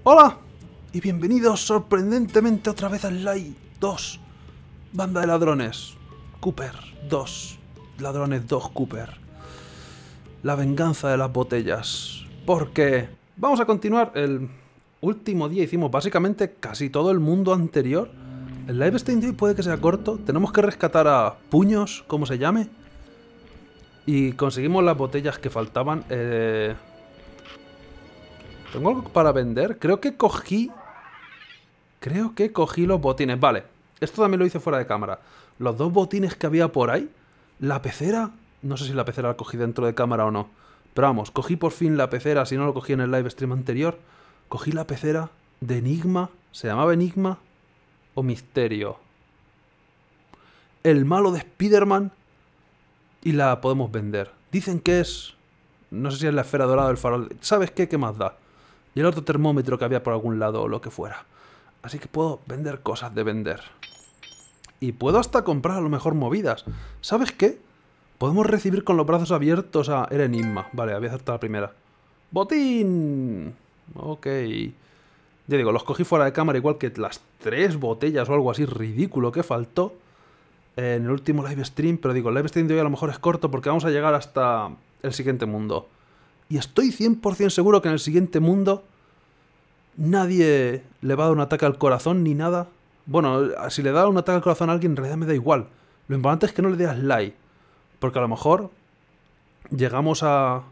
Hola y bienvenidos sorprendentemente otra vez a Sly 2. Banda de ladrones. Cooper 2. Ladrones 2 Cooper. La venganza de las botellas. Porque vamos a continuar. El último día hicimos básicamente casi todo el mundo anterior. El live stream de hoy puede que sea corto. Tenemos que rescatar a Puños, como se llame. Y conseguimos las botellas que faltaban. ¿Tengo algo para vender? Creo que cogí los botines. Vale, esto también lo hice fuera de cámara. Los dos botines que había por ahí. La pecera. No sé si la pecera la cogí dentro de cámara o no. Pero vamos, cogí por fin la pecera. Si no lo cogí en el live stream anterior. Cogí la pecera de Enigma. ¿Se llamaba Enigma o Misterio? El malo de Spider-Man. Y la podemos vender. Dicen que es... No sé si es la esfera dorada del farol. ¿Sabes qué? ¿Qué más da? Y el otro termómetro que había por algún lado o lo que fuera. Así que puedo vender cosas de vender. Y puedo hasta comprar a lo mejor movidas. ¿Sabes qué? Podemos recibir con los brazos abiertos a... Era Enigma. Vale, había acertado la primera. ¡Botín! Ok. Ya digo, los cogí fuera de cámara igual que las 3 botellas o algo así ridículo que faltó en el último live stream. Pero digo, el live stream de hoy a lo mejor es corto porque vamos a llegar hasta el siguiente mundo. Y estoy 100% seguro que en el siguiente mundo nadie le va a dar un ataque al corazón ni nada. Bueno, si le da un ataque al corazón a alguien en realidad me da igual. Lo importante es que no le dé a Sly. Porque a lo mejor llegamos al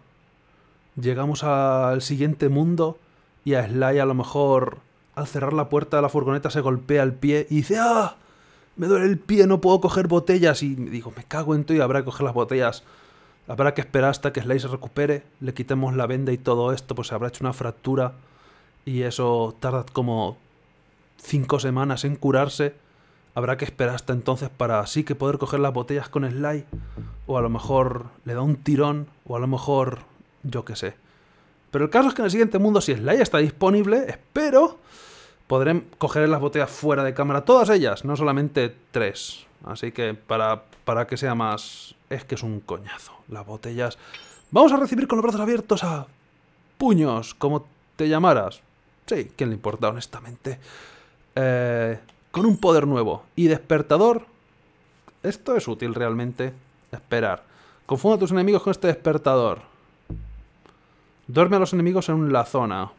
siguiente mundo y a Sly a lo mejor al cerrar la puerta de la furgoneta se golpea el pie y dice ¡ah! Me duele el pie, no puedo coger botellas. Y digo, me cago en todo y habrá que coger las botellas. Habrá que esperar hasta que Sly se recupere, le quitemos la venda y todo esto, pues se habrá hecho una fractura y eso tarda como 5 semanas en curarse. Habrá que esperar hasta entonces para así que poder coger las botellas con Sly. O a lo mejor le da un tirón, o a lo mejor yo qué sé. Pero el caso es que en el siguiente mundo, si Sly está disponible, espero, podré coger las botellas fuera de cámara, todas ellas, no solamente 3. Así que para que sea más... Es que es un coñazo. Las botellas... Vamos a recibir con los brazos abiertos a... Puños, como te llamaras. Sí, ¿quién le importa, honestamente? Con un poder nuevo. Y despertador... Esto es útil realmente. Esperar. Confunda a tus enemigos con este despertador. Duerme a los enemigos en la zona.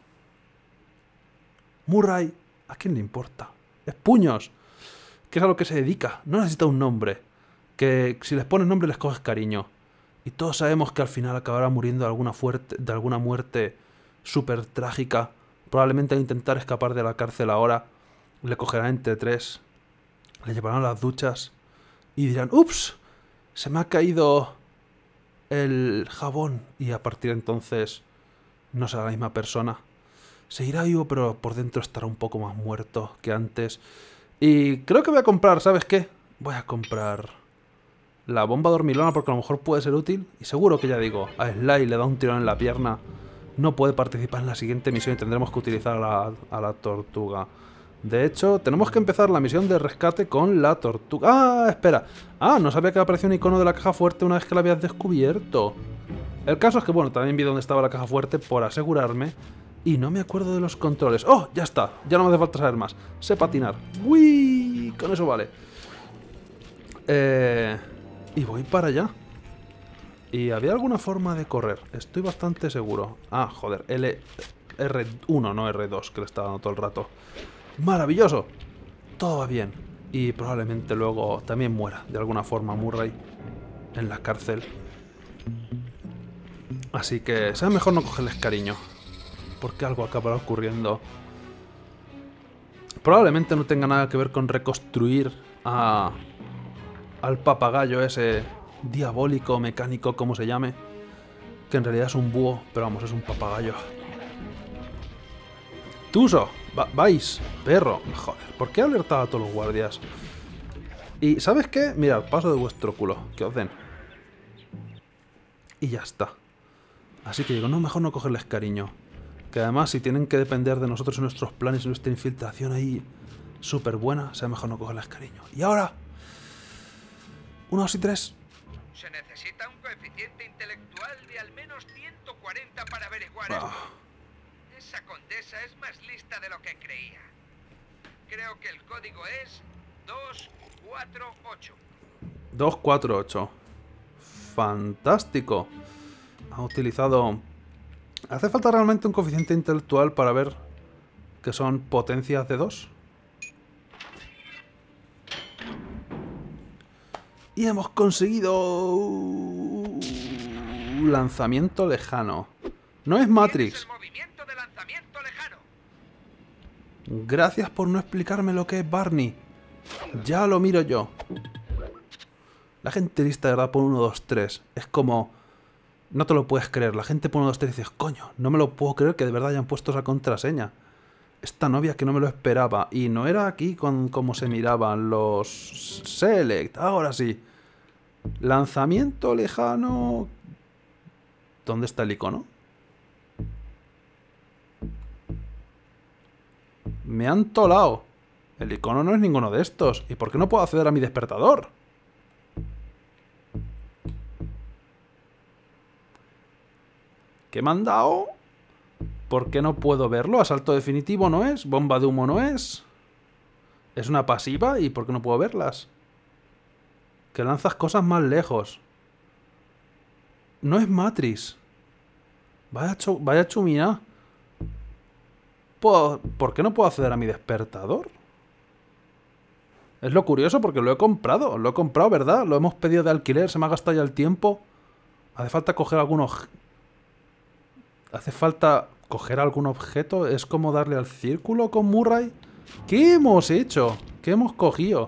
Murray. ¿A quién le importa? Es Puños. Que es a lo que se dedica. No necesita un nombre. Que si les pones nombre les coges cariño. Y todos sabemos que al final acabará muriendo de alguna muerte súper trágica. Probablemente al intentar escapar de la cárcel ahora le cogerán entre 3. Le llevarán a las duchas. Y dirán, ¡ups! Se me ha caído el jabón. Y a partir de entonces no será la misma persona. Seguirá vivo pero por dentro estará un poco más muerto que antes. Y creo que voy a comprar, ¿sabes qué? Voy a comprar la bomba dormilona porque a lo mejor puede ser útil. Y seguro que ya digo, a Sly le da un tirón en la pierna. No puede participar en la siguiente misión y tendremos que utilizar a la tortuga. De hecho, tenemos que empezar la misión de rescate con la tortuga. ¡Ah! Espera. Ah, no sabía que apareció un icono de la caja fuerte una vez que la habías descubierto. El caso es que, bueno, también vi dónde estaba la caja fuerte por asegurarme. Y no me acuerdo de los controles. ¡Oh! Ya está. Ya no me hace falta saber más. Sé patinar. ¡Uy! Con eso vale. Y voy para allá. ¿Y había alguna forma de correr? Estoy bastante seguro. Ah, joder. R1, no R2, que le estaba dando todo el rato. ¡Maravilloso! Todo va bien. Y probablemente luego también muera, de alguna forma, Murray. En la cárcel. Así que será mejor no cogerles cariño. Porque algo acabará ocurriendo. Probablemente no tenga nada que ver con reconstruir al papagayo ese diabólico, mecánico, como se llame. Que en realidad es un búho, pero vamos, es un papagayo. Tuso, vais, perro. Joder, ¿por qué he alertado a todos los guardias? Y ¿sabes qué? Mirad, paso de vuestro culo, que os den. Y ya está. Así que digo, no, mejor no cogerles cariño. Que además, si tienen que depender de nosotros en nuestros planes y nuestra infiltración ahí súper buena, sea mejor no cogerles cariño. Y ahora... 1, 2 y 3. Se necesita un coeficiente intelectual de al menos 140 para averiguar Ah. esto. Es Esa condesa es más lista de lo que creía. Creo que el código es 248. 248. Fantástico. Ha utilizado... ¿Hace falta realmente un coeficiente intelectual para ver que son potencias de 2? Y hemos conseguido... lanzamiento lejano. No es Matrix. El movimiento de lanzamiento lejano. Gracias por no explicarme lo que es Barney. Ya lo miro yo. La gente lista de verdad pone 1, 2, 3. Es como... No te lo puedes creer. La gente pone 1, 2, 3 y dices, coño, no me lo puedo creer que de verdad hayan puesto esa contraseña. Esta novia que no me lo esperaba. Y no era aquí con cómo se miraban los Select. Ahora sí. Lanzamiento lejano. ¿Dónde está el icono? Me han tolado. El icono no es ninguno de estos. ¿Y por qué no puedo acceder a mi despertador? ¿Qué me han dado? ¿Por qué no puedo verlo? ¿Asalto definitivo no es? ¿Bomba de humo no es? ¿Es una pasiva? ¿Y por qué no puedo verlas? Que lanzas cosas más lejos. No es Matrix. Vaya chumina. ¿Por qué no puedo acceder a mi despertador? Es lo curioso porque lo he comprado. Lo he comprado, ¿verdad? Lo hemos pedido de alquiler. Se me ha gastado ya el tiempo. Hace falta coger algunos... ¿Hace falta coger algún objeto? ¿Es como darle al círculo con Murray? ¿Qué hemos hecho? ¿Qué hemos cogido?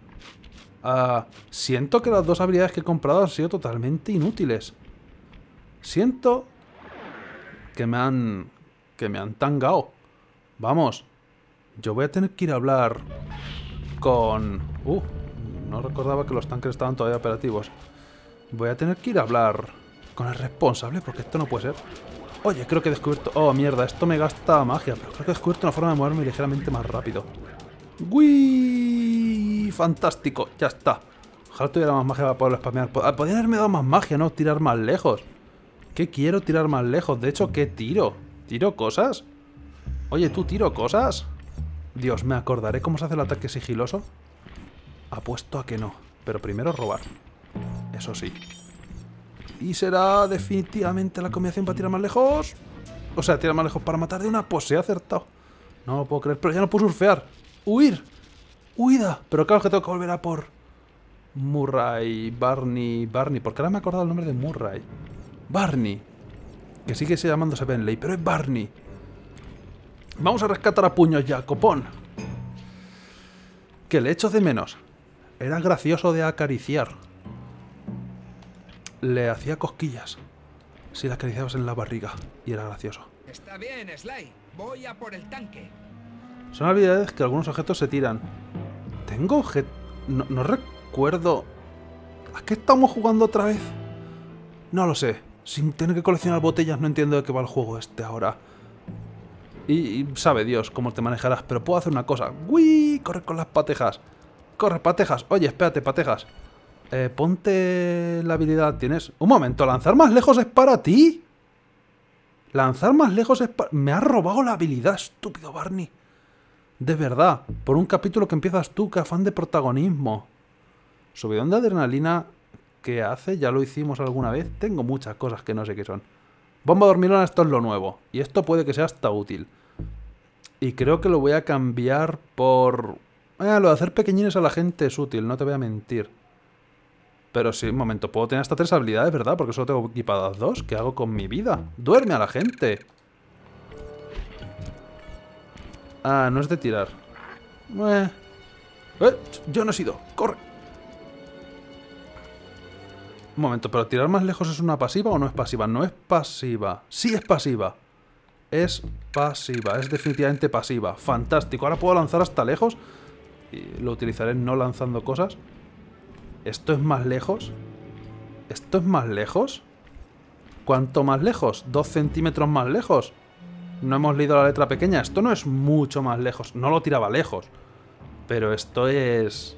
Siento que las dos habilidades que he comprado han sido totalmente inútiles. Siento que me han tangado. Vamos. Yo voy a tener que ir a hablar con... no recordaba que los tanques estaban todavía operativos. Voy a tener que ir a hablar con el responsable porque esto no puede ser. Oye, creo que he descubierto... Oh, mierda, esto me gasta magia. Pero creo que he descubierto una forma de moverme ligeramente más rápido. ¡Uy! ¡Fantástico! Ya está. Ojalá tuviera más magia para poderlo spamear. Podrían haberme dado más magia, ¿no? Tirar más lejos. ¿Qué quiero tirar más lejos? De hecho, ¿qué tiro? ¿Tiro cosas? Oye, ¿tú tiro cosas? Dios, me acordaré cómo se hace el ataque sigiloso. Apuesto a que no. Pero primero robar. Eso sí. ¿Y será definitivamente la combinación para tirar más lejos? O sea, tirar más lejos para matar de una. Pues se ha acertado. No lo puedo creer. Pero ya no puedo surfear. ¡Huir! ¡Huida! Pero claro que tengo que volver a por... Murray, Barney... Porque ahora me he acordado el nombre de Murray. Barney. Que sigue llamándose Bentley, pero es Barney. Vamos a rescatar a puños ya, copón. Que le echo de menos. Era gracioso de acariciar. Le hacía cosquillas. Si la acariciabas en la barriga. Y era gracioso. Está bien, Sly. Voy a por el tanque. Son habilidades que algunos objetos se tiran. Tengo objetos... No recuerdo... ¿A qué estamos jugando otra vez? No lo sé. Sin tener que coleccionar botellas no entiendo de qué va el juego este ahora. Y sabe Dios cómo te manejarás. Pero puedo hacer una cosa. ¡Uy! Corre con las patejas. Corre, patejas. Oye, espérate, patejas. Ponte la habilidad. Tienes... Un momento, ¿lanzar más lejos es para ti? Lanzar más lejos es para... Me has robado la habilidad, estúpido Barney. De verdad. Por un capítulo que empiezas tú, que afán de protagonismo. Subidón de adrenalina que hace, ya lo hicimos alguna vez. Tengo muchas cosas que no sé qué son. Bomba dormilona, esto es lo nuevo. Y esto puede que sea hasta útil. Y creo que lo voy a cambiar por... lo de hacer pequeñines a la gente es útil, no te voy a mentir. Pero sí, un momento, puedo tener hasta 3 habilidades, ¿verdad? Porque solo tengo equipadas 2. ¿Qué hago con mi vida? ¡Duerme a la gente! No es de tirar. Yo no he sido. ¡Corre! Un momento, ¿pero tirar más lejos es una pasiva o no es pasiva? No es pasiva. Sí es pasiva. Es pasiva. Es definitivamente pasiva. Fantástico. Ahora puedo lanzar hasta lejos. Y lo utilizaré no lanzando cosas. ¿Esto es más lejos? ¿Esto es más lejos? ¿Cuánto más lejos? 2 centímetros más lejos. No hemos leído la letra pequeña. Esto no es mucho más lejos. No lo tiraba lejos. Pero esto es...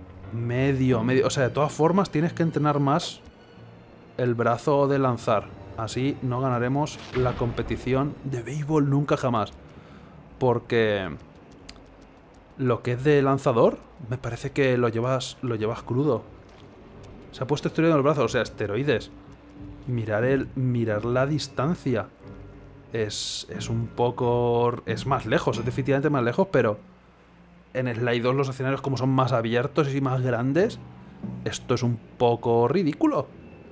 medio. O sea, de todas formas tienes que entrenar más el brazo de lanzar. Así no ganaremos la competición de béisbol nunca jamás. Porque lo que es de lanzador, me parece que lo llevas crudo. Se ha puesto esteroide en el brazo, o sea, esteroides. Mirar la distancia. Es un poco... Es más lejos, es definitivamente más lejos, pero... En Sly 2 los escenarios como son más abiertos y más grandes, esto es un poco ridículo.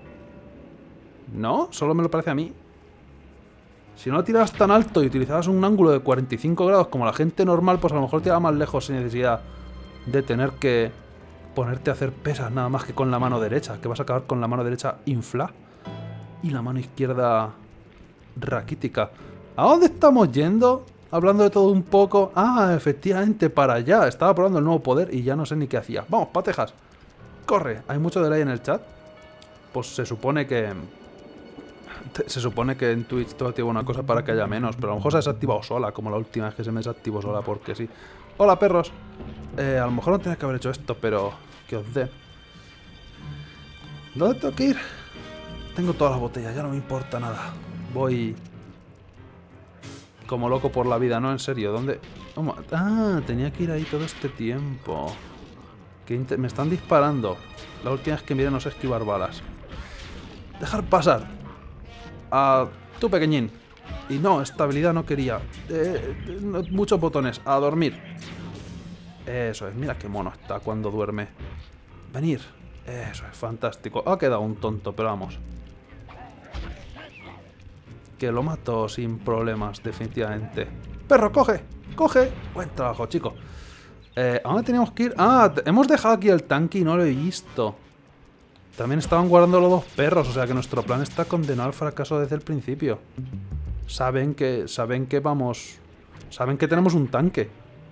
¿No? Solo me lo parece a mí. Si no tiras tan alto y utilizabas un ángulo de 45 grados como la gente normal, pues a lo mejor tiraba más lejos sin necesidad de tener que ponerte a hacer pesas nada más que con la mano derecha, que vas a acabar con la mano derecha infla y la mano izquierda raquítica. ¿A dónde estamos yendo? Hablando de todo un poco. Ah, efectivamente, para allá. Estaba probando el nuevo poder y ya no sé ni qué hacía. Vamos, patejas. Corre. ¿Hay mucho delay en el chat? Pues se supone que... Se supone que en Twitch te activa una cosa para que haya menos, pero a lo mejor se ha desactivado sola, como la última vez que se me desactivó sola porque sí. Hola, perros. A lo mejor no tenía que haber hecho esto, pero... que os dé. ¿Dónde tengo que ir? Tengo todas las botellas, ya no me importa nada. Voy... como loco por la vida, ¿no? En serio, ¿dónde...? Ah, tenía que ir ahí todo este tiempo. Me están disparando. La última vez que miré no sé esquivar balas. Dejar pasar. A tú, pequeñín. Y no, estabilidad no quería. Muchos botones. A dormir. Eso es, mira qué mono está cuando duerme. Venir. Eso es, fantástico. Ha quedado un tonto, pero vamos. Que lo mato sin problemas, definitivamente. ¡Perro, coge! ¡Coge! Buen trabajo, chico. ¿A dónde teníamos que ir? Ah, hemos dejado aquí el tanque y no lo he visto. También estaban guardando los dos perros, o sea que nuestro plan está condenado al fracaso desde el principio. Saben que vamos... Saben que tenemos un tanque.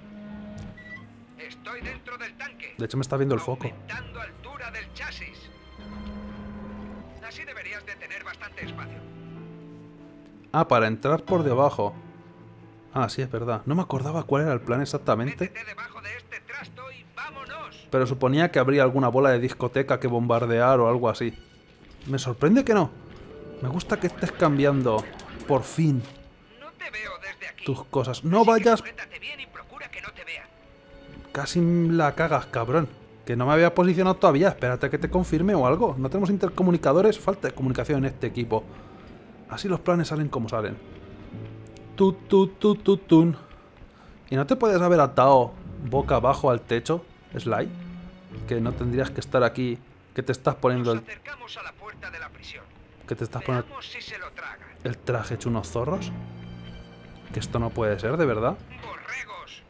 Estoy dentro del tanque. De hecho me está viendo el foco. Aumentando altura del chasis. Así deberías de tener bastante espacio. Ah, para entrar por debajo. Ah, sí, es verdad. No me acordaba cuál era el plan exactamente. Métete debajo de este trasto y vámonos. Pero suponía que habría alguna bola de discoteca que bombardear o algo así. Me sorprende que no. Me gusta que estés cambiando, por fin, No te veo desde aquí. tus cosas. No Así que vayas... sujétate bien y procura que no te vean. Casi la cagas, cabrón. Que no me había posicionado todavía. Espérate a que te confirme o algo. No tenemos intercomunicadores. Falta de comunicación en este equipo. Así los planes salen como salen. Tun. ¿Y no te puedes haber atado boca abajo al techo, Sly? Que no tendrías que estar aquí. Que te estás poniendo Nos acercamos a la puerta de la prisión. Que te estás poniendo Veamos si se lo tragan. el traje hecho unos zorros. Que esto no puede ser, de verdad. ¡Borregos!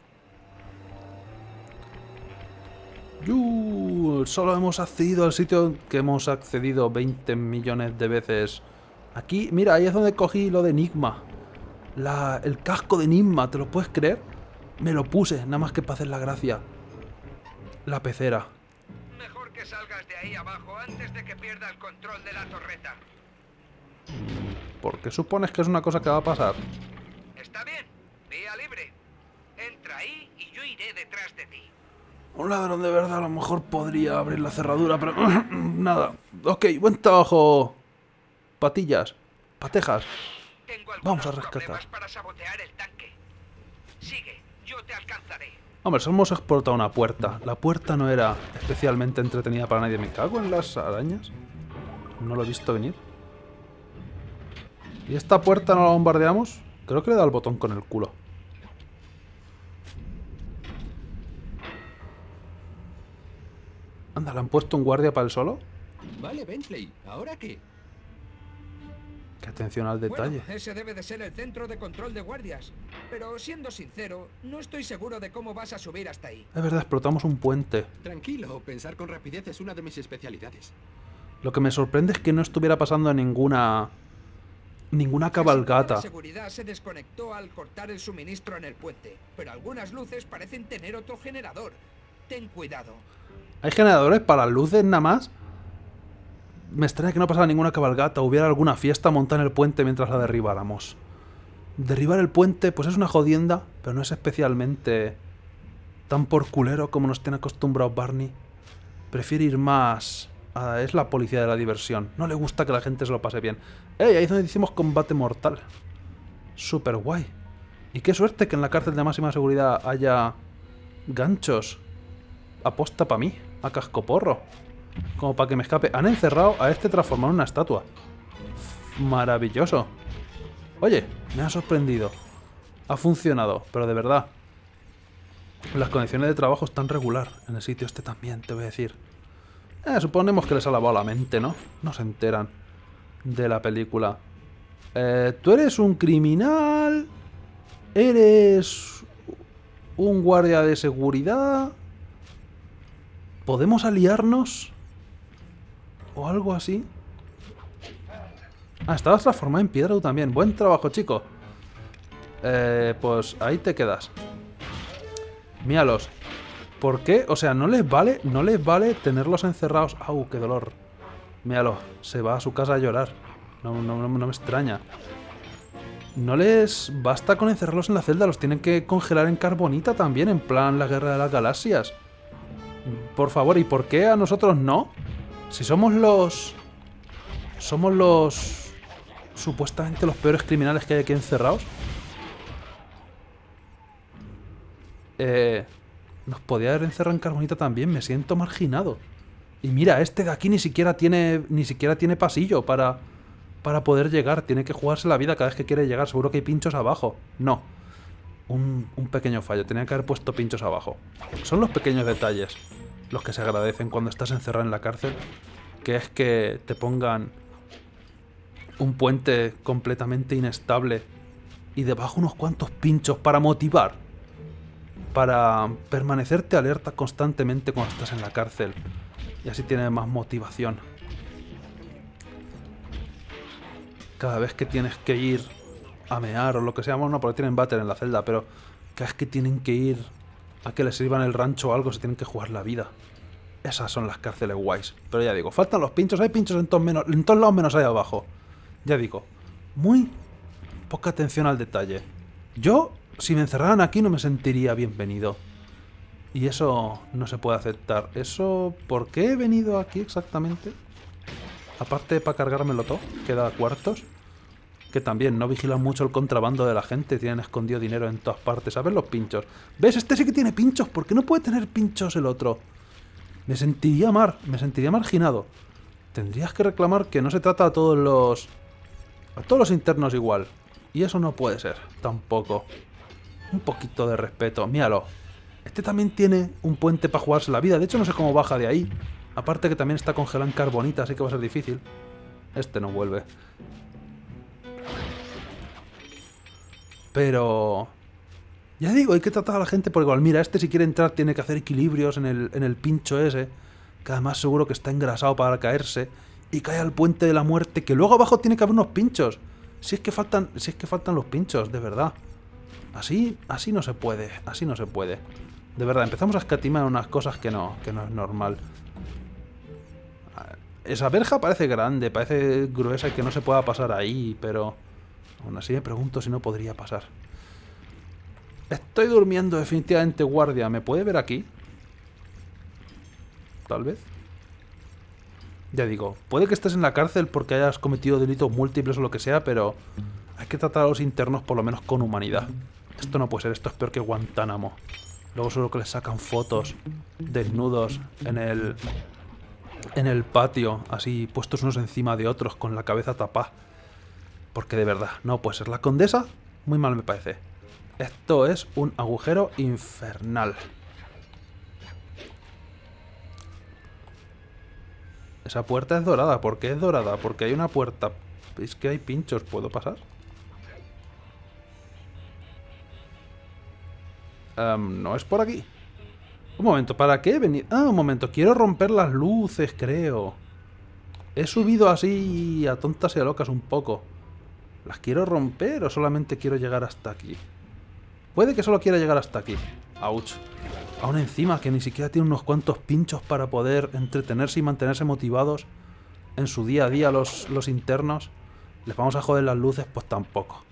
Solo hemos accedido al sitio que hemos accedido 20 millones de veces. Aquí, mira, ahí es donde cogí lo de Enigma. El casco de Enigma, ¿te lo puedes creer? Me lo puse, nada más que para hacer la gracia. La pecera. Mejor que salgas de ahí abajo antes de que pierda el control de la torreta. ¿Por qué supones que es una cosa que va a pasar? ¿Está bien? Vía libre. Entra ahí y yo iré detrás de ti. Un ladrón de verdad a lo mejor podría abrir la cerradura, pero... nada. Ok, buen trabajo. Patillas. Patejas. Tengo Vamos a algunos rescatar. problemas para sabotear el tanque. Sigue, yo te alcanzaré. Hombre, solo hemos explotado una puerta. La puerta no era especialmente entretenida para nadie. ¿Me cago en las arañas? No lo he visto venir. ¿Y esta puerta no la bombardeamos? Creo que le da el botón con el culo. Anda, ¿le han puesto un guardia para el solo? Vale, Bentley, ¿ahora qué? Qué atención al detalle. Bueno, ese debe de ser el centro de control de guardias. Pero siendo sincero, no estoy seguro de cómo vas a subir hasta ahí. Es verdad, explotamos un puente. Tranquilo, pensar con rapidez es una de mis especialidades. Lo que me sorprende es que no estuviera pasando ninguna cabalgata. La seguridad se desconectó al cortar el suministro en el puente, pero algunas luces parecen tener otro generador. Ten cuidado. ¿Hay generadores para luces nada más? Me extraña que no pasara ninguna cabalgata o hubiera alguna fiesta montada en el puente mientras la derribáramos. Derribar el puente, pues es una jodienda, pero no es especialmente tan por culero como nos tiene acostumbrados Barney. Prefiere ir más Es la policía de la diversión. No le gusta que la gente se lo pase bien. ¡Ey! Ahí es donde hicimos combate mortal. Súper guay. Y qué suerte que en la cárcel de máxima seguridad haya ganchos. Aposta para mí, a cascoporro. Como para que me escape. Han encerrado a este transformado en una estatua. Maravilloso. Oye, me ha sorprendido. Ha funcionado, pero de verdad. Las condiciones de trabajo están regular. En el sitio este también, te voy a decir. Suponemos que les ha lavado la mente, ¿no? No se enteran de la película. Tú eres un criminal. Eres un guardia de seguridad. ¿Podemos aliarnos? ¿O algo así? Ah, estabas transformado en piedra tú también. Buen trabajo, chico. Pues ahí te quedas. Míralos. ¿Por qué? O sea, no les vale tenerlos encerrados. ¡Au, qué dolor! Míralo, se va a su casa a llorar. No me extraña. No les basta con encerrarlos en la celda, los tienen que congelar en carbonita también, en plan la guerra de las galaxias. Por favor, ¿y por qué a nosotros no? Si somos los... Somos los... Supuestamente los peores criminales que hay aquí encerrados. Nos podía haber encerrado en carbonita también, me siento marginado. Y mira, este de aquí ni siquiera tiene pasillo para poder llegar. Tiene que jugarse la vida cada vez que quiere llegar. Seguro que hay pinchos abajo. No. Un pequeño fallo. Tenía que haber puesto pinchos abajo. Son los pequeños detalles los que se agradecen cuando estás encerrado en la cárcel. Que es que te pongan un puente completamente inestable y debajo unos cuantos pinchos para motivar. Para permanecerte alerta constantemente cuando estás en la cárcel. Y así tienes más motivación. Cada vez que tienes que ir a mear o lo que sea, bueno, no, porque tienen váter en la celda, pero cada vez que tienen que ir a que les sirvan el rancho o algo, se tienen que jugar la vida. Esas son las cárceles guays. Pero ya digo, faltan los pinchos, hay pinchos en todos lados menos ahí abajo. Ya digo, muy poca atención al detalle. Yo, si me encerraran aquí, no me sentiría bienvenido. Y eso no se puede aceptar. ¿Eso por qué he venido aquí exactamente? Aparte para cargármelo todo, que da cuartos. Que también no vigilan mucho el contrabando de la gente. Tienen escondido dinero en todas partes. A ver los pinchos. ¿Ves? Este sí que tiene pinchos. ¿Por qué no puede tener pinchos el otro? Me sentiría marginado. Tendrías que reclamar que no se trata a todos los internos igual. Y eso no puede ser, tampoco. Un poquito de respeto. Míralo. Este también tiene un puente para jugarse la vida. De hecho, no sé cómo baja de ahí. Aparte que también está congelado en carbonita, así que va a ser difícil. Este no vuelve. Pero... ya digo, hay que tratar a la gente por igual. Mira, este si quiere entrar tiene que hacer equilibrios en el pincho ese. Que además seguro que está engrasado para caerse. Y cae al puente de la muerte, que luego abajo tiene que haber unos pinchos. Si es que faltan los pinchos, de verdad. Así no se puede. Así no se puede. De verdad, empezamos a escatimar unas cosas que no es normal. Esa verja parece grande, parece gruesa y que no se pueda pasar ahí, pero... aún así me pregunto si no podría pasar. Estoy durmiendo definitivamente, guardia. ¿Me puede ver aquí? Tal vez. Ya digo, puede que estés en la cárcel porque hayas cometido delitos múltiples o lo que sea, pero hay que tratar a los internos por lo menos con humanidad. Esto no puede ser, esto es peor que Guantánamo. Luego solo que les sacan fotos desnudos en el patio, así puestos unos encima de otros con la cabeza tapada. Porque de verdad, no puede ser. La condesa, muy mal me parece. Esto es un agujero infernal. Esa puerta es dorada. ¿Por qué es dorada? Porque hay una puerta. ¿Veis que hay pinchos? ¿Puedo pasar? No es por aquí. Un momento, ¿para qué he venido? Ah, un momento, quiero romper las luces, creo. He subido así a tontas y a locas un poco. ¿Las quiero romper o solamente quiero llegar hasta aquí? Puede que solo quiera llegar hasta aquí. Ouch. Aún encima que ni siquiera tiene unos cuantos pinchos para poder entretenerse y mantenerse motivados en su día a día los internos. ¿Les vamos a joder las luces? Pues tampoco.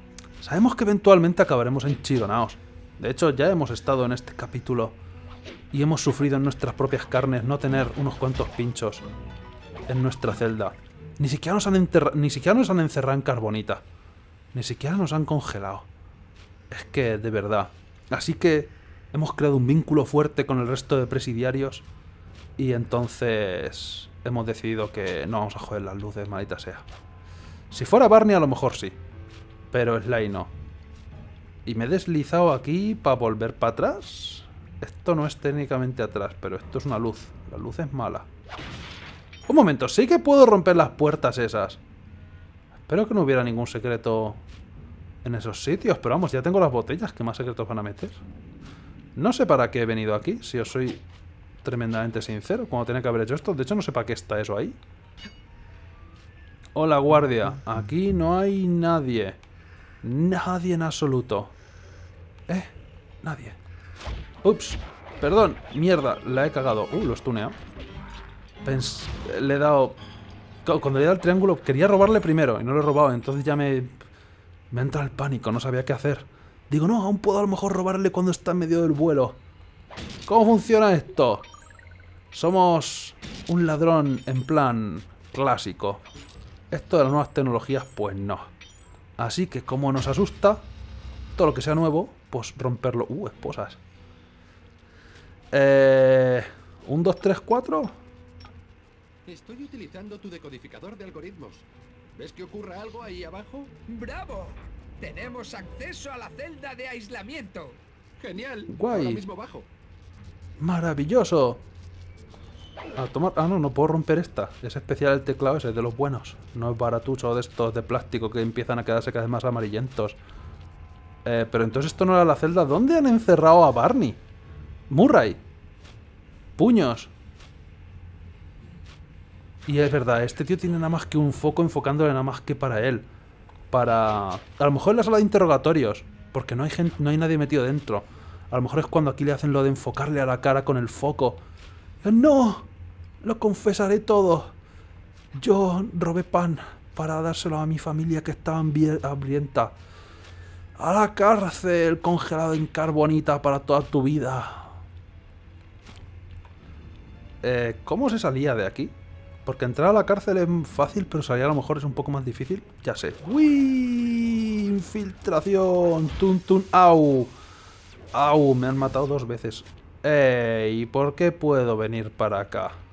Sabemos que eventualmente acabaremos enchironados. De hecho, ya hemos estado en este capítulo Y hemos sufrido en nuestras propias carnes no tener unos cuantos pinchos en nuestra celda. Ni siquiera nos han encerrado en carbonita. Ni siquiera nos han congelado. Es que, de verdad. Así que hemos creado un vínculo fuerte con el resto de presidiarios. Y entonces hemos decidido que no vamos a joder las luces, maldita sea. Si fuera Barney a lo mejor sí. Pero Sly no. Y me he deslizado aquí para volver para atrás. Esto no es técnicamente atrás, pero esto es una luz. La luz es mala. Un momento, sí que puedo romper las puertas esas. Espero que no hubiera ningún secreto en esos sitios. Pero vamos, ya tengo las botellas. ¿Qué más secretos van a meter? No sé para qué he venido aquí, si os soy tremendamente sincero. Cuando tenía que haber hecho esto. De hecho, no sé para qué está eso ahí. Hola, guardia. Aquí no hay nadie. Nadie en absoluto. Nadie. Ups. Perdón. Mierda. La he cagado. Lo he stuneado. Le he dado... Cuando le he dado el triángulo quería robarle primero y no lo he robado. Entonces ya me entra el pánico. No sabía qué hacer. Digo, no, aún puedo a lo mejor robarle cuando está en medio del vuelo. ¿Cómo funciona esto? Somos un ladrón en plan clásico. Esto de las nuevas tecnologías, pues no. Así que como nos asusta, todo lo que sea nuevo, pues romperlo. Esposas. 1, 2, 3, 4. Estoy utilizando tu decodificador de algoritmos. ¿Ves que ocurra algo ahí abajo? ¡Bravo! Tenemos acceso a la celda de aislamiento. ¡Genial! Guay. Ahora mismo bajo. ¡Maravilloso! A tomar... Ah, no, no puedo romper esta. Es especial el teclado ese, de los buenos. No es baratucho de estos de plástico que empiezan a quedarse cada vez más amarillentos. Pero entonces esto no era la celda. ¿Dónde han encerrado a Barney? Murray. Puños. Y es verdad, este tío tiene nada más que un foco enfocándole nada más que para él. A lo mejor en la sala de interrogatorios. Porque no hay gente, no hay nadie metido dentro. A lo mejor es cuando aquí le hacen lo de enfocarle a la cara con el foco. ¡No! Lo confesaré todo. Yo robé pan para dárselo a mi familia que estaba hambrienta. A la cárcel, congelado en carbonita para toda tu vida. ¿Cómo se salía de aquí? Porque entrar a la cárcel es fácil, pero salir a lo mejor es un poco más difícil. Ya sé. ¡Uy! Infiltración. ¡Tun, tun! ¡Au! ¡Au! Me han matado 2 veces. ¿Y por qué puedo venir para acá?